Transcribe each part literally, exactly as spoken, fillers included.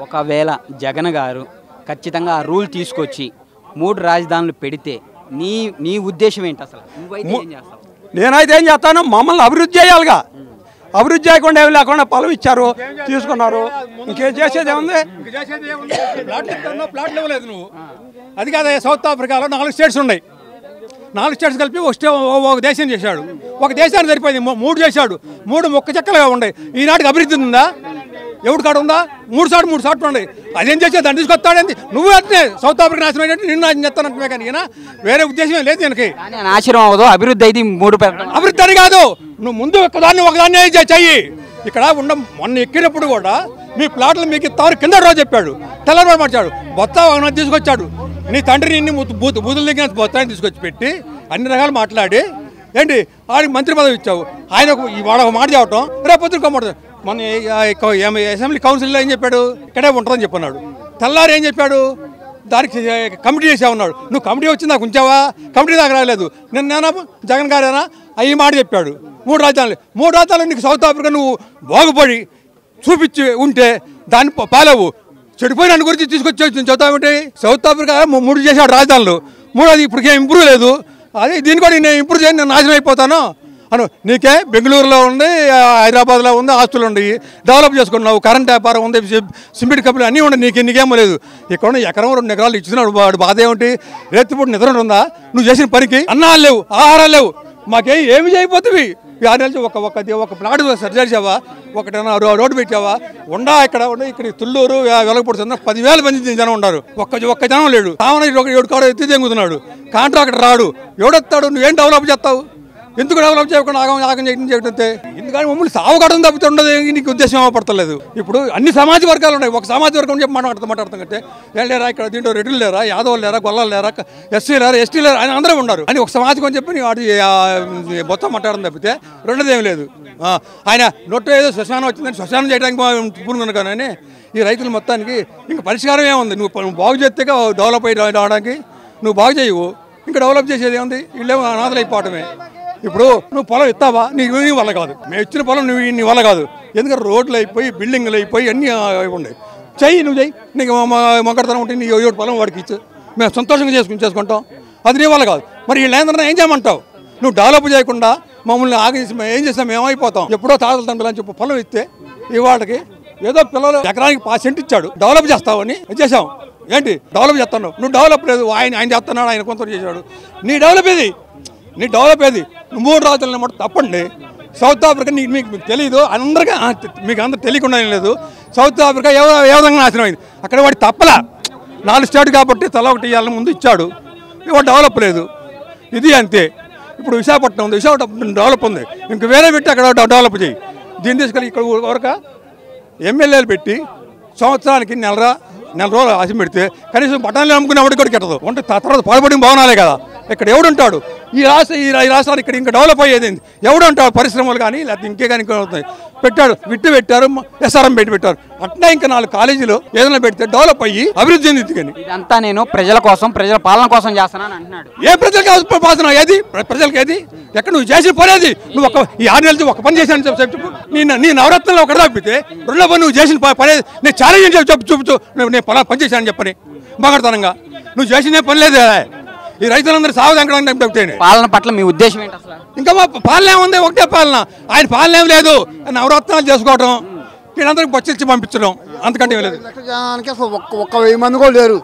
ఒకవేళ జగన్ గారు ఖచ్చితంగా ఆ రూల్ తీసుకొచ్చి మూడు రాజధానులు పెడితే నీ నీ ఉద్దేశం ఏంటి అసలు? నువ్వైతే ఏం చేస్తావు? నేనైతే ఏం చేస్తాను, మమ్మల్ని అభివృద్ధి చేయాలిగా. అభివృద్ధి చేయకుండా ఏమి లేకుండా పొలం ఇచ్చారు, తీసుకున్నారు. ఇంకేం చేసేది ఏముంది? ప్లాట్లు ఇవ్వలేదు నువ్వు. అది కాదు, సౌత్ ఆఫ్రికాలో నాలుగు స్టేట్స్ ఉన్నాయి. నాలుగు స్టేట్స్ కలిపి ఒక స్టే ఒక దేశం చేశాడు. ఒక దేశాన్ని సరిపోయింది, మూడు చేశాడు. మూడు మొక్క చెక్కలుగా ఉన్నాయి. ఈనాటికి అభివృద్ధి ఉందా? ఎవడు కాడ ఉందా? మూడు సార్లు మూడు సార్లు ఉన్నాయి. అదేం చేసేది? దాన్ని తీసుకొస్తాడేంది? నువ్వు అంటే సౌత్ ఆఫ్రికా నాశనం అయినట్టు నిన్ను నాశనం చేస్తానంటే కానీ వేరే ఉద్దేశం లేదు దీనికి. నాశనం అవ్వదు, అభివృద్ధి అయితే మూడు అభివృద్ధి అని కాదు. నువ్వు ముందు ఒకదాన్ని ఒకదాన్ని చెయ్యి. ఇక్కడ ఉన్న మొన్న ఎక్కినప్పుడు కూడా మీ ప్లాట్లు మీకు ఇస్తారు కింద రోజు చెప్పాడు, తెల్లవారు మార్చాడు. బొత్త తీసుకొచ్చాడు. నీ తండ్రిని ఇన్ని బూత్ బూతులు దిగిన బొత్తాన్ని తీసుకొచ్చి పెట్టి అన్ని రకాలు మాట్లాడి ఏంటి ఆడికి మంత్రి పదవి ఇచ్చావు. ఆయన వాడు ఒక మాట చెప్పటం, రేపు పొద్దున మాట. మన అసెంబ్లీ కౌన్సిల్లో ఏం చెప్పాడు? ఇక్కడే ఉంటుందని చెప్పన్నాడు. తెల్లారు ఏం చెప్పాడు? దానికి కమిటీ చేసా ఉన్నాడు. నువ్వు కమిటీ వచ్చి నాకు ఉంచావా? కమిటీ దాకా రాలేదు. నిన్న జగన్ గారేనా ఈ మాట చెప్పాడు. మూడు రాజధానులు మూడు రాజధానులు నీకు సౌత్ ఆఫ్రికా నువ్వు బాగుపడి చూపించి ఉంటే దాన్ని పాలేవు. చెడిపోయిన గురించి తీసుకొచ్చి చదువుతామంటే సౌత్ ఆఫ్రికా మూడు చేశాడు రాజధానులు. మూడోది ఇప్పటికేం ఇంప్రూవ్ లేదు. అదే దీన్ని కూడా నేను ఇంప్రూవ్ చేయని నేను నాశనం అయిపోతాను అను. నీకే బెంగళూరులో ఉంది, హైదరాబాద్లో ఉంది, ఆస్తులు ఉన్నాయి, డెవలప్ చేసుకున్నావు. కరెంట్ వ్యాపారం ఉంది, సిమెంట్ కంపెనీ అన్నీ ఉన్నాయి. నీకు నీకేమో లేదు. ఇక్కడ ఎకరం రెండు ఎకరాలు ఇచ్చినాడు. వాడు బాధ ఏమిటి? రేతిపూట నిద్ర ఉందా? నువ్వు చేసిన పనికి అన్నాలు లేవు, ఆహారాలు లేవు. మాకే ఏమి చేయబోతుంది? ఆరు నెలలు ఒక ఒక ఒక ప్లాట్ సర్జరీ చేసావా? ఒకటైనా రోడ్డు పెట్టావా? ఉండా ఇక్కడ ఉండ ఇక్కడ తుళ్ళూరు వెలగపడుతున్నా పదివేల మంది జనం ఉన్నారు. ఒక్క ఒక్క జనం లేడు. కావున ఏడు కాడ ఎత్తి తెంగుతున్నాడు. కాంట్రాక్టర్ రాడు. ఎవడొస్తాడు? నువ్వేం డెవలప్ చేస్తావు? ఎందుకు డెవలప్ చేయకుండా ఆగం ఆగం చేయడం చేయడంతే. ఎందుకని మమ్మల్ని సాగుకడం తప్పుతుండదు. నీకు ఉద్దేశం ఏమపడతలేదు. ఇప్పుడు అన్ని సమాజ వర్గాలు ఉన్నాయి. ఒక సమాజ వర్గం చెప్పి మాట్లాడుతూ మాట్లాడుతాం కంటే ఏం లేరా ఇక్కడ దీంట్లో రెడ్డిలు లేరా, యాదవులు లేరా, గొల్లలు లేరా, ఎస్సీ లేరా, ఎస్టీ లేరా అని అందరూ ఉన్నారు అని ఒక సమాజం అని చెప్పి వాటి మొత్తం మాట్లాడడం తప్పితే రెండోది ఏం లేదు. ఆయన నొట్టు ఏదో శ్మశానం వచ్చిందని శ్మశానం చేయడానికి పూనుకున్నాను కానీ ఈ రైతుల మొత్తానికి ఇంకా పరిష్కారం ఏముంది? నువ్వు బాగు చేస్తే డెవలప్ అయ్యి రావడానికి నువ్వు బాగు చేయవు. ఇంకా డెవలప్ చేసేది ఏముంది? వీళ్ళేమో అనాథలు అయిపోవటమే. ఇప్పుడు నువ్వు పొలం ఇస్తావా? నీకు నీ వల్ల కాదు. మేము ఇచ్చిన పొలం నువ్వు నీ వల్ల కాదు. ఎందుకంటే రోడ్లు అయిపోయి బిల్డింగ్లు అయిపోయి అన్నీ ఉన్నాయి. చెయ్యి, నువ్వు చెయ్యి. నీకు మొక్కడతనం ఉంటే నీ ఏడు పొలం వాడికి ఇచ్చు, మేము సంతోషంగా చేసుకుని చేసుకుంటాం. అది నీ వల్ల కాదు. మరి వీళ్ళు ఏంటన్నా ఏం చేయమంటావు? నువ్వు డెవలప్ చేయకుండా మమ్మల్ని ఆగేసి మేము ఏం చేస్తాం? మేము అయిపోతాం. ఎప్పుడో తాతలు తండ్రులు అని చెప్పి పొలం ఇస్తే ఇవాళకి ఏదో పిల్లలు ఎకరానికి పా సెంట్ ఇచ్చాడు. డెవలప్ చేస్తావని చేసాం. ఏంటి డెవలప్ చేస్తాను? నువ్వు డెవలప్ లేదు. ఆయన ఆయన చేస్తున్నాడు, ఆయన కొంత చేశాడు. నీ డెవలప్ ఏది? నీ డెవలప్ ఏది? నువ్వు మూడు రాజులను మాట తప్పండి. సౌత్ ఆఫ్రికా నీకు మీకు తెలియదు, అందరికీ మీకు అందరూ తెలియకుండా ఏం లేదు. సౌత్ ఆఫ్రికా ఏ ఏ విధంగా నాశనం అయింది. అక్కడ వాడి తప్పలా నాలుగు స్టేట్ కాబట్టి తల ఒకటి ఇవ్వాలని ముందు ఇచ్చాడు. ఇవాడు డెవలప్ లేదు. ఇది అంతే. ఇప్పుడు విశాఖపట్నం ఉంది, విశాఖపట్నం డెవలప్ ఉంది. ఇంక వేరే పెట్టి అక్కడ డెవలప్ చేయి. దీన్ని తీసుకెళ్ళి ఇక్కడ వరకు ఎమ్మెల్యేలు పెట్టి సంవత్సరానికి నెలరా నెల రోజులు ఆశ పెడితే కనీసం బఠానీలు అమ్ముకునే వాడికి కూడా కెట్టదు. అంటే తర్వాత పాల్పడిన భవనాలే కదా. ఇక్కడ ఎవడుంటాడు? ఈ రాష్ట్ర ఈ రాష్ట్రాలు ఇక్కడ ఇంకా డెవలప్ అయ్యేది ఎవడుంటాడు? పరిశ్రమలు కానీ లేకపోతే ఇంకే కానీ అవుతాయి. పెట్టాడు, విట్టు పెట్టారు, ఎస్ఆర్ఎం పెట్టి పెట్టారు. అట్లా ఇంకా నాలుగు కాలేజీలు ఏదైనా పెడితే డెవలప్ అయ్యి అభివృద్ధి చెందింది. కానీ ఇదంతా నేను ప్రజల కోసం ప్రజల పాలన కోసం చేస్తానని అంటున్నాడు. ఏ ప్రజలకు పాలన ఏది? ప్రజలకి ఏది? ఎక్కడ నువ్వు చేసిన పని ఏది? నువ్వు ఒక ఈ ఆరు నెలలు ఒక పని చేశాను చెప్పు. నీ నీ నవరత్నంలో ఒకటి తప్పితే రెండో పని నువ్వు చేసిన పని నేను ఛాలెంజ్ చెప్పు చూపుతూ నేను పలా పని చేశాను చెప్పని బాగడతానంగా. నువ్వు చేసిన పని లేదు. ఈ రైతులందరూ సాగుదానికి పాలన పట్ల మీ ఉద్దేశం ఏంటి అసలు? ఇంకా మా పాలన ఏముంది? ఒకటే పాలన. ఆయన పాలన ఏం లేదు. నవరత్నాలు చేసుకోవడం, వీళ్ళందరికి బొచ్చిచ్చి పంపించడం, అంతకంటే ఏం లేదు. అసలు ఒక్క ఒక్క వెయ్యి మంది కూడా లేరు.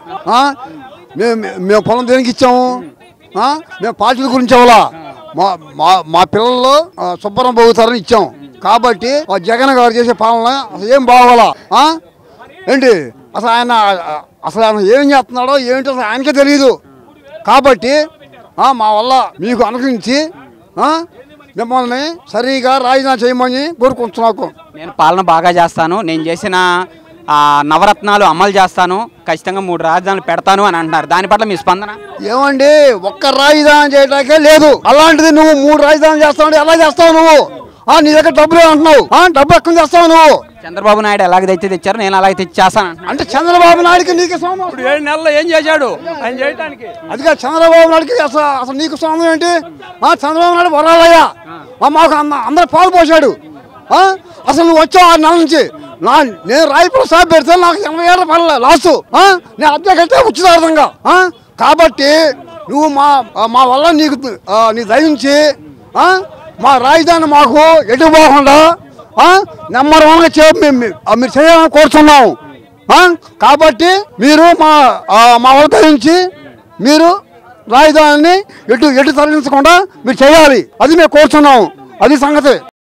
మేము మేము పొలం దేనికి ఇచ్చాము? మేము పార్టీల గురించి అవ్వాలా? మా మా మా పిల్లలు శుభ్రం పోగుతారని ఇచ్చాం. కాబట్టి జగన్ గారు చేసే పాలన అసలు ఏం బాగోవాలా? ఏంటి అసలు ఆయన అసలు ఆయన ఏం చేస్తున్నాడో ఏంటో అసలు ఆయనకే తెలియదు. కాబట్టి మా వల్ల మీకు అనుకరించి మిమ్మల్ని సరిగా రాజీనామా చేయమని కోరుకుంటున్నాకు. నేను పాలన బాగా చేస్తాను, నేను చేసిన నవరత్నాలు అమలు చేస్తాను, ఖచ్చితంగా మూడు రాజధానులు పెడతాను అని అంటున్నారు. దాని పట్ల మీ స్పందన ఏమండి? ఒక్క రాజధాని చేయడానికే లేదు. అలాంటిది నువ్వు మూడు రాజధానులు చేస్తావు. ఎలా చేస్తావు నువ్వు? నీ దగ్గర డబ్బులు అంటున్నావు. డబ్బు ఎక్కడ చేస్తావు నువ్వు? చంద్రబాబు నాయుడు ఎలాగ తెచ్చి తెచ్చారు, నేను అలాగే తెచ్చి చేస్తాను అంటే చంద్రబాబు నాయుడుకి నీకు సోమం ఏడు నెలల్లో ఏం చేశాడు ఆయన చేయడానికి? అది కాదు, చంద్రబాబు నాయుడుకి అసలు అసలు నీకు సోమం ఏంటి? చంద్రబాబు నాయుడు వరాలయ్యా మాకు అందరు పాలు పోసాడు. అసలు నువ్వు వచ్చావు ఆరు నెలల నుంచి నా నేను రాయపురం షాప్ పెడితే నాకు ఎనభై ఏళ్ళ పర్లే లాసు నేను అద్దె కట్టే ఉచితార్థంగా కాబట్టి నువ్వు మా మా వల్ల నీకు నీ దయించి మా రాజధాని మాకు ఎటు పోకుండా నెంబర్ వన్గా చే మీరు చేయాలని కోరుతున్నాము కాబట్టి మీరు మా మా వల్ల దయించి మీరు రాజధానిని ఎటు ఎటు తరలించకుండా మీరు చేయాలి అది మేము కోరుతున్నాము అది సంగతి.